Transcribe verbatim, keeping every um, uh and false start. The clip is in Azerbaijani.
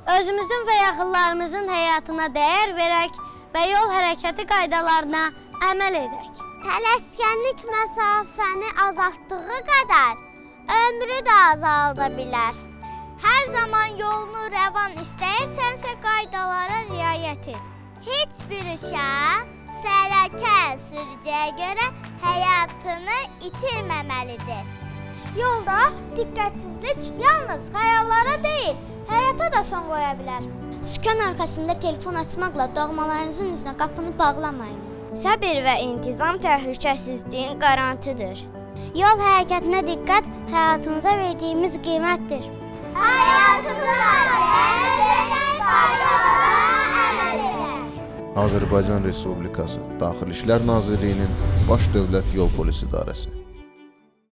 Özümüzün və yaxınlarımızın həyatına dəyər verək və yol hərəkəti qaydalarına əməl edək. Tələskənlik məsafəni azaltdığı qədər ömrü də azalda bilər. Hər zaman yolunu rəvan istəyirsənsə qaydalara riayət et. Heç bir uşaq sərəkə sürücüyə görə həyatını itirməməlidir. Yolda diqqətsizlik yalnız xəyallara deyil, həyata da son qoya bilər. Sükan arxasında telefon açmaqla doğmalarınızın üzünə qapını bağlamayın. Səbir və intizam təhlükəsizliyin qarantıdır. Yol hərəkətinə diqqət həyatımıza verdiyimiz qiymətdir. Həyatımıza dəyər qaydalara əməl edək. Azərbaycan Respublikası Daxili İşlər Nazirliyinin Baş Dövlət Yol Polisi İdarəsi.